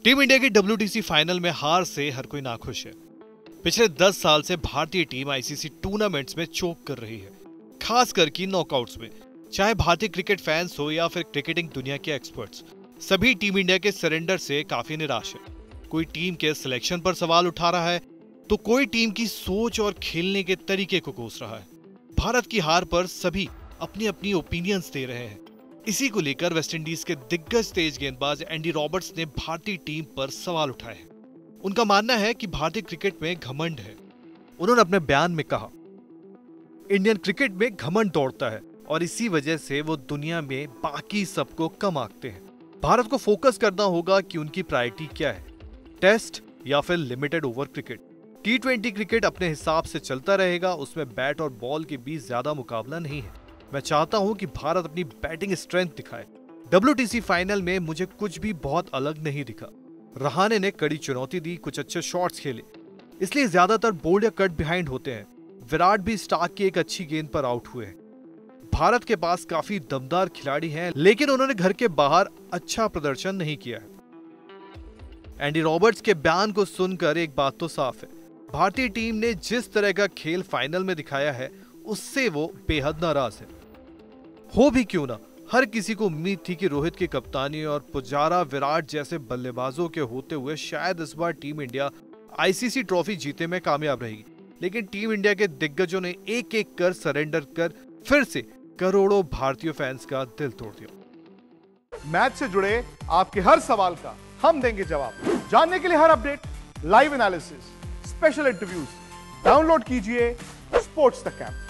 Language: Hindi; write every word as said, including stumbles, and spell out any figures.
टीम इंडिया की डब्ल्यूटीसी फाइनल में हार से हर कोई नाखुश है। पिछले दस साल से भारतीय टीम आईसीसी टूर्नामेंट्स में चोक कर रही है, खास करके नॉकआउट्स में। चाहे भारतीय क्रिकेट फैंस हो या फिर क्रिकेटिंग दुनिया के एक्सपर्ट्स, सभी टीम इंडिया के सरेंडर से काफी निराश है। कोई टीम के सिलेक्शन पर सवाल उठा रहा है तो कोई टीम की सोच और खेलने के तरीके को कोस रहा है। भारत की हार पर सभी अपनी अपनी ओपिनियंस दे रहे हैं। इसी को लेकर वेस्टइंडीज के दिग्गज तेज गेंदबाज एंडी रॉबर्ट्स ने भारतीय टीम पर सवाल उठाए हैं। उनका मानना है कि भारतीय क्रिकेट में घमंड है। उन्होंने अपने बयान में कहा, इंडियन क्रिकेट में घमंड दौड़ता है और इसी वजह से वो दुनिया में बाकी सबको कम आंकते हैं। भारत को फोकस करना होगा कि उनकी प्रायोरिटी क्या है, टेस्ट या फिर limited over cricket. T twenty cricket अपने हिसाब से चलता रहेगा, उसमें बैट और बॉल के बीच ज्यादा मुकाबला नहीं है। मैं चाहता हूं कि भारत अपनी बैटिंग स्ट्रेंथ दिखाए। डब्ल्यूटीसी फाइनल में मुझे कुछ भी बहुत अलग नहीं दिखा। रहाणे ने कड़ी चुनौती दी, कुछ अच्छे शॉट्स खेले, इसलिए ज्यादातर बोल्ड या कट बिहाइंड होते हैं। विराट भी स्टार्क की एक अच्छी गेंद पर आउट हुए हैं। भारत के पास काफी दमदार खिलाड़ी हैं, लेकिन उन्होंने घर के बाहर अच्छा प्रदर्शन नहीं किया है। एंडी रॉबर्ट्स के बयान को सुनकर एक बात तो साफ है, भारतीय टीम ने जिस तरह का खेल फाइनल में दिखाया है उससे वो बेहद नाराज है। हो भी क्यों ना, हर किसी को उम्मीद थी कि रोहित की कप्तानी और पुजारा, विराट जैसे बल्लेबाजों के होते हुए शायद इस बार टीम इंडिया आईसीसी ट्रॉफी जीतने में कामयाब रहेगी। लेकिन टीम इंडिया के दिग्गजों ने एक एक कर सरेंडर कर फिर से करोड़ों भारतीय फैंस का दिल तोड़ दिया। मैच से जुड़े आपके हर सवाल का हम देंगे जवाब। जानने के लिए हर update, live analysis, special interviews, download कीजिए स्पोर्ट्स तक ऐप।